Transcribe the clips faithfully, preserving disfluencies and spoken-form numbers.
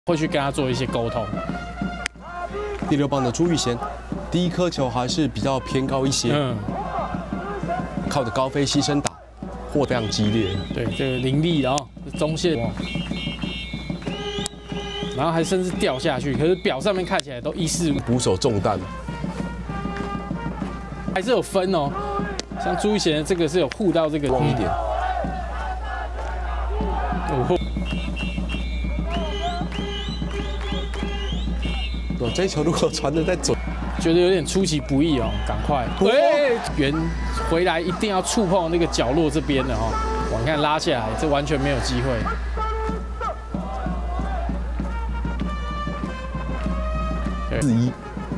会去跟他做一些沟通。 第六棒的朱玉贤，第一颗球还是比较偏高一些，嗯，靠着高飞牺牲打，或非常激烈。 对，这个凌厉的哦，中线，然后还甚至掉下去，可是表上面看起来都一四五， 捕手中弹， 还是有分哦。像朱玉贤的这个是有护到这个光一点。 哦。 这一球如果传得再准， 觉得有点出其不意哦，赶快！对，圆回来一定要触碰那个角落这边的哦。哇，你看拉下来，这完全没有机会。 四一，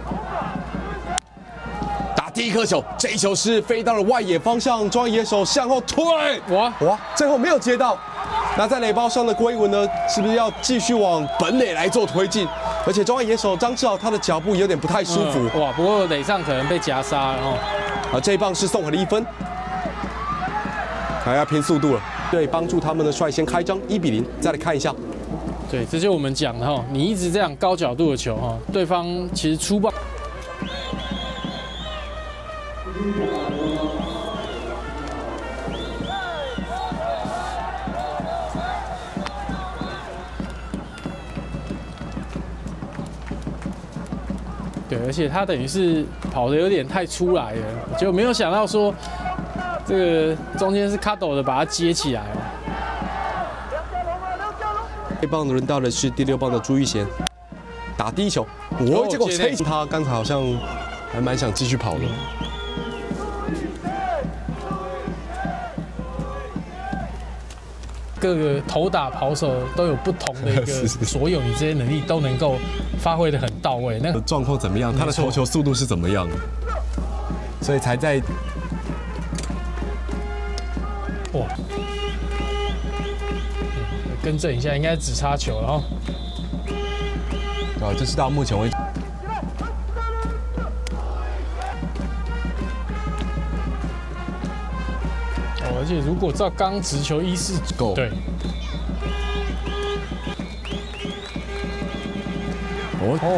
打第一颗球，这一球是飞到了外野方向，庄野手向后推，哇哇，最后没有接到。那在垒包上的龟文呢，是不是要继续往本垒来做推进？ 而且中外野手张志豪他的脚步有点不太舒服、 嗯、哇，不过垒上可能被夹杀了哦。 啊，这一棒是送回了一分，还要拼速度了，对，帮助他们的率先开张一比零。再来看一下， 对，这就是我们讲的哈，你一直这样高角度的球哈，对方其实出棒。对，而且他等于是跑的有点太出来了，就没有想到说这个中间是卡斗的把它接起来了。 这棒轮到的是第六棒的朱玉贤，打第一球，哦，结果吹他刚才好像还蛮想继续跑的。 各个投打跑手都有不同的一个所有，你这些能力都能够发挥的很到位。那个状况怎么样？他的投球速度是怎么样？所以才在哇，更正一下，应该只差球了哦。 啊，这是到目前为止。 而且如果照刚直球一四够， 对， 哦。